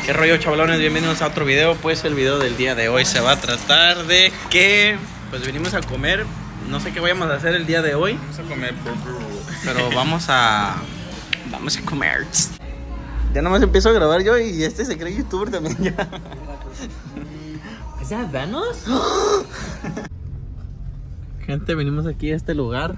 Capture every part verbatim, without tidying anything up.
¿Qué rollo, chavalones? Bienvenidos a otro video. Pues el video del día de hoy se va a tratar de que pues venimos a comer. No sé qué vayamos a hacer el día de hoy. Vamos a comer pero vamos a vamos a comer. Ya nomás empiezo a grabar yo y este se cree youtuber también ya. ¿Es that Venus? Gente, venimos aquí a este lugar.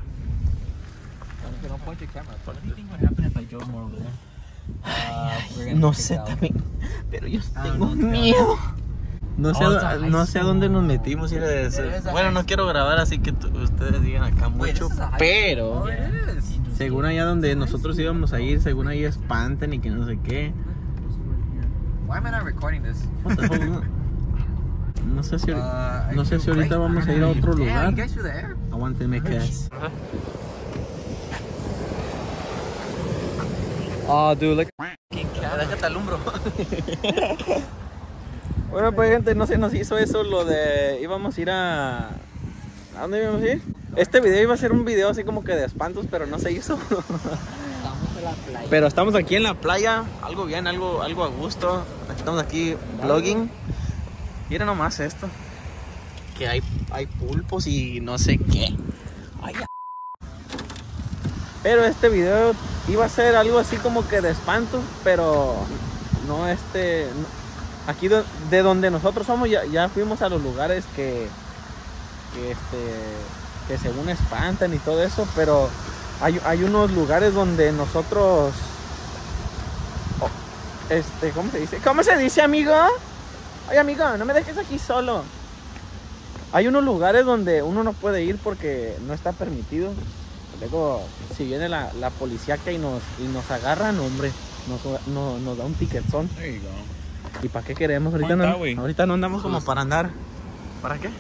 No sé también, pero yo tengo miedo. No sé, a, no sé a dónde nos metimos. Bueno, no quiero grabar así que ustedes digan acá mucho, pero según allá donde nosotros íbamos a ir, según ahí espantan y que no sé qué. No sé si, no sé si ahorita vamos a ir a otro lugar. Aguántenme que es. Oh, dude, look. Déjate alumbro. Bueno, pues gente, no se nos hizo eso lo de íbamos a ir a... ¿A dónde íbamos a ir? Este video iba a ser un video así como que de espantos, pero no se hizo. Estamos en la playa. Pero estamos aquí en la playa, algo bien, algo, algo a gusto. Estamos aquí vlogging. Miren nomás esto. Que hay, hay pulpos y no sé qué. Ay, pero este video iba a ser algo así como que de espantos, pero no este... No, aquí de, de donde nosotros somos ya, ya fuimos a los lugares que, que, este, que según espantan y todo eso, pero hay, hay unos lugares donde nosotros... Oh, este, ¿cómo se dice? ¿Cómo se dice, amigo? Oye, amigo, no me dejes aquí solo. Hay unos lugares donde uno no puede ir porque no está permitido. Luego, si viene la, la policía que y nos, y nos agarran, hombre, nos, no, nos da un tiquetón. There you go. ¿Y para qué queremos? Ahorita no, ahorita no andamos como para andar. ¿Para qué?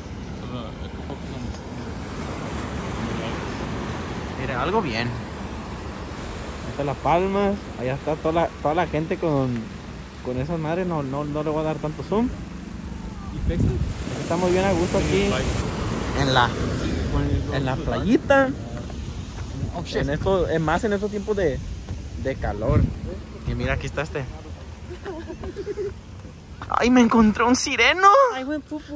Mire, algo bien. Ahí está Las Palmas. Allá está toda la, toda la gente con, con esas madres. No, no, no le voy a dar tanto zoom. Estamos bien a gusto aquí. En la, en la playita. En esto, es más en estos tiempos de, de calor. Y mira, aquí está este. ¡Ay, me encontré un sireno! ¡Ay, buen pupu!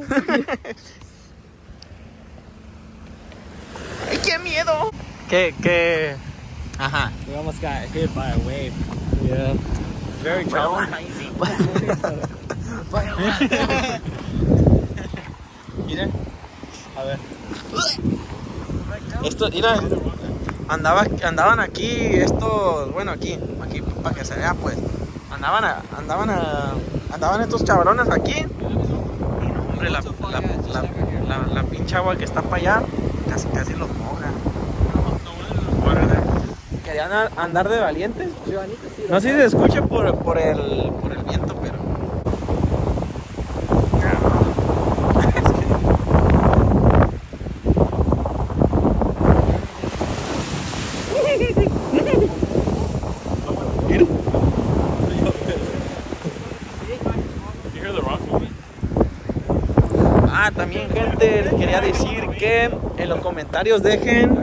¡Ay, qué miedo! ¿Qué, qué? Ajá. We almost got hit by a wave. Yeah. Very traumatizing. Mira. A ver. Esto, mira. Andaba, andaban aquí estos, bueno, aquí, aquí para que se vea, pues. Andaban, a, andaban, a, andaban estos chavalones aquí. Y no, hombre, la, la, la, la, la pinche agua que está para allá, casi, casi los moja. Querían andar de valientes. No sé si se escucha por, por, el, por el viento, pero... Ah, también, gente, les quería decir que en los comentarios dejen,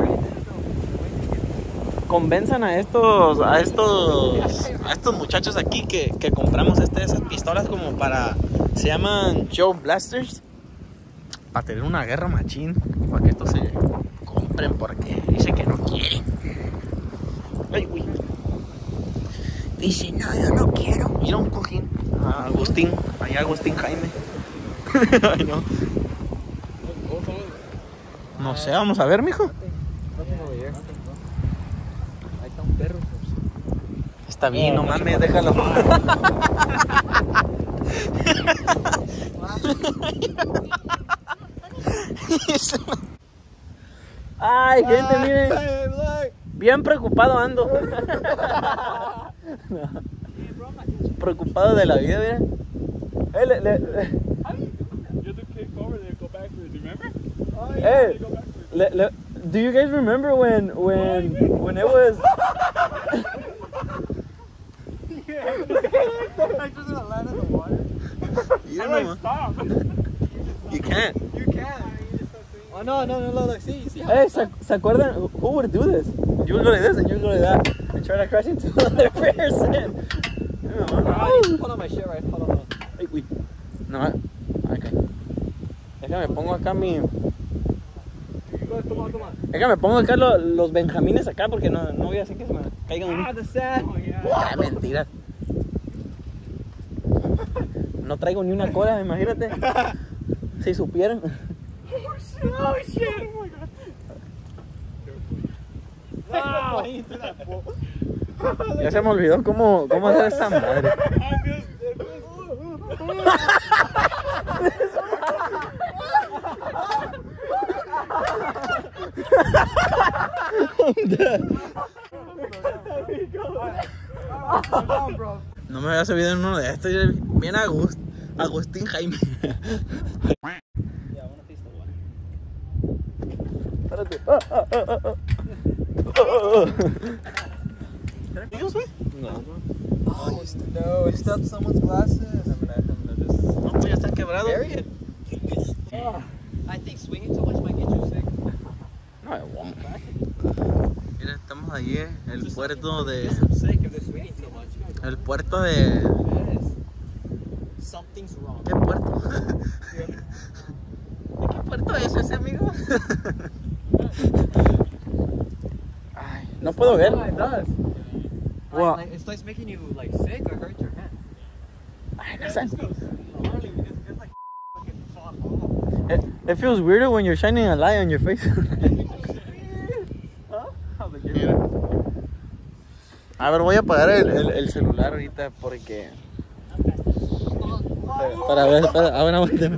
convenzan a estos, a estos, a estos muchachos aquí que, que compramos este, esas pistolas como para, se llaman Joe Blasters, para tener una guerra machín, para que estos se compren porque dice que no quieren. Ay, güey. Dice, no, yo no quiero. Mira un cojín. Ah, Agustín, allá Agustín Jaime. Ay, no. No sé, vamos a ver, mijo. Ahí está un perro. Está bien, no mames, déjalo. Ay, gente, miren. Bien preocupado ando. Preocupado de la vida, miren. Hey, le, le, le. Hey, le, le, do you guys remember when when when it was? You don't know. Stop. You can't. You can. Oh no, no, no, look, see, see. Hey, ¿se, ¿se acuerdan? Who would do this? You would go like this and you would go like that and try to crash into another person. Put on my shirt, right? Hold on, hold on. Ay, uy. No, ok. Déjame pongo acá mi... Déjame pongo acá lo, los benjamines acá porque no, no voy a hacer que se me caigan un... Ah, the sand. Ah, mentira. No traigo ni una cola, imagínate. Si supieran. Oh shit! Oh my god! Wow! Ya se me olvidó cómo, cómo hacer esta madre. No me había subido en uno de estos. Bien Agust, Agustín Jaime. Espérate. Ah, ah, ah, ah. Oh. No. Oh, no, he stepped someone's glasses. I'm gonna, I'm gonna just... No, pues ya están quebrados. Bury it. Oh, I think swinging too much might get you sick. No, vamos. Mira, estamos allí, el puerto de... I'm sick if they're swinging too much. El puerto de... Yes. Something's wrong. ¿Qué puerto? ¿De qué puerto es ese, amigo? Ay, no puedo ver. It does. Wow. Like, it starts making you like sick or hurt your hand. Ay, no sé. It, it feels weirder when you're shining a light on your face. Mira. A ver, voy a apagar el, el, el celular ahorita porque... Para ver, para, a ver, aguántame.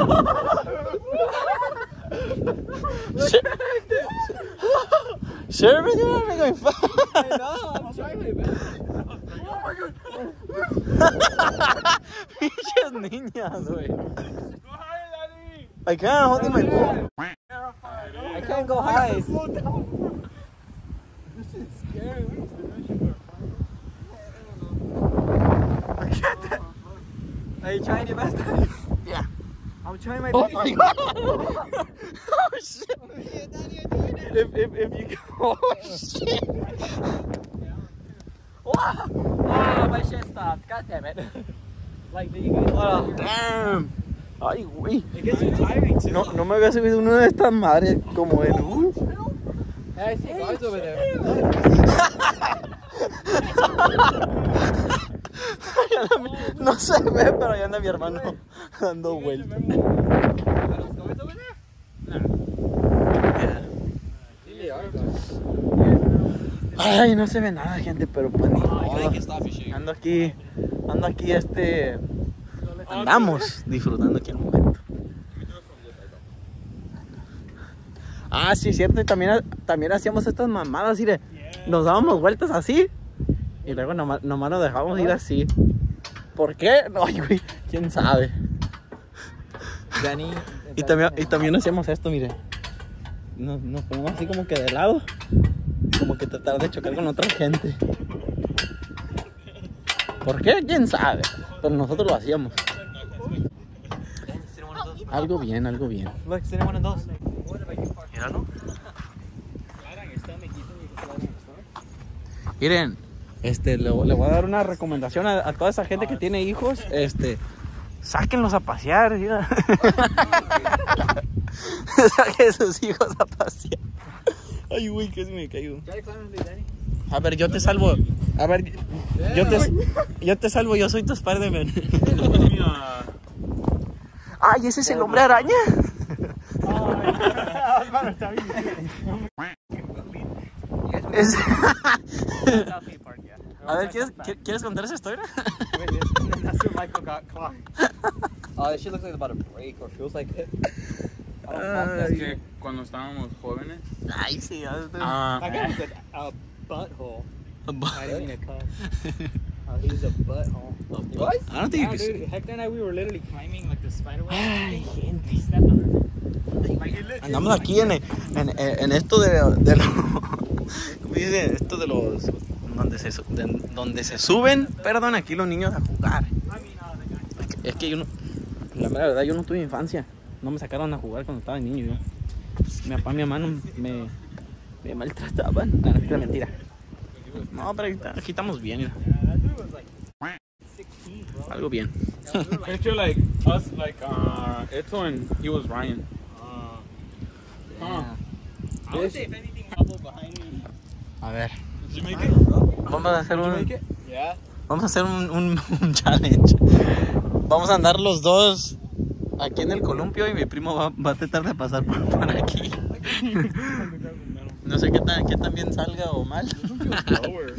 Sure, man, you're not going fast. I know, I'm trying my best. Oh my god. Pinches niñas, güey. I can't hold him my phone. I can't go high. This shit's scary. We used to do shit for fun. Are you trying your best? Yeah. I'm trying my Oh best. my god. Oh shit. If, if, if you go, oh shit. Ah, my shit stopped. God damn it. Like, did you guys? Oh, Damn. Ay, güey. it gets you tiring too. No, no me había subido una de estas madres como en... Uh. Hey, I see guys over there. No se ve, pero ya anda mi hermano dando vueltas. Are those guys over there? They are guys. Ay, no se ve nada, gente, pero pues ni Oh, you modo. gotta get stop fishing. Ando aquí, ando aquí, este... Andamos disfrutando aquí el momento. Ah, sí, es cierto, y también, también hacíamos estas mamadas, mire, nos dábamos vueltas así, y luego nomás, nomás nos dejábamos ir así. ¿Por qué? Ay, güey, quién sabe. Danny. Y también, y también hacíamos esto, mire. Nos, nos ponemos así como que de lado, como que tratar de chocar con otra gente. ¿Por qué? ¿Quién sabe? Pero nosotros lo hacíamos. Algo bien, algo bien. Look, sit in one of those. Míralo. Miren, este, le, le voy a dar una recomendación a, a toda esa gente que tiene hijos. Este, sáquenlos a pasear. Mira. Saquen sus hijos a pasear. Ay, güey, que se me caigo. A ver, yo te salvo. A ver, yo te, yo te salvo, yo soy tu Spider-Man. Ay, ese es el hombre araña. Es... A ver, ¿quieres, ¿quieres contar esa historia? That's where Michael got caught. Oh, this shit looks like it's about to break or feels like it. Oh, fuck, that's Es que cuando estábamos jóvenes. Ay, sí, ya está. Ah, That guy was a, a butthole. A bu- I didn't mean to cuss. Oh, he was a butthole. What? I don't think yeah, you can dude, Hector and I, we were literally climbing like the spider web. Ay, gente. He stepped on it. Like, it lit- Andamos aquí en, en, en esto de, de lo, ¿cómo dice? Esto de los donde se, su- de- donde se suben, perdón, aquí los niños a jugar. Es que, es que yo no, la mera verdad, yo no tuve infancia. No me sacaron a jugar cuando estaba niño yo. Mi papá y mi mamá no me, me maltrataban. No, no, es mentira. No, pero aquí, está- aquí estamos bien. Mira. Algo bien. Picture like us, like uh, Eto and he was Ryan. Huh. I would say if anything happened behind me. A ver. Did you make it? Vamos a hacer un, Yeah. vamos a hacer un, un, un challenge. Vamos a andar los dos aquí en el columpio y mi primo va, va a tratar de pasar por, por aquí. No sé qué tan, qué tan bien salga o mal. Lower.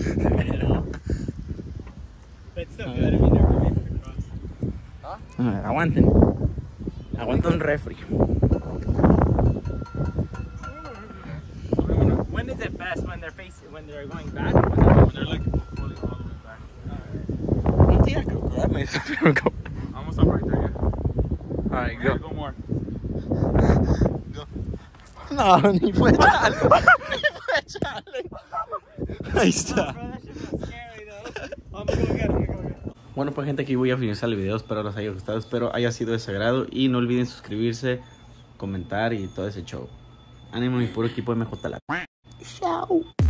But it's still good. I mean, never made it across. A ver, aguanten. Aguanten un refri. When is it best? When they're facing, when they're going back? When they're like pulling all the way back. Un día creo que me go. Almost up right there, yeah. Alright, Yeah, go. go more. No, ni fue chale. Ni fue chale. Ahí está. Bro, that shit was scary though. I'm gonna go get it. I'm gonna go get it. Bueno, pues gente, aquí voy a finalizar el video. Espero les haya gustado. Espero haya sido de su agrado. Y no olviden suscribirse, comentar y todo ese show. Ánimo, mi puro equipo M J Lab. Chao.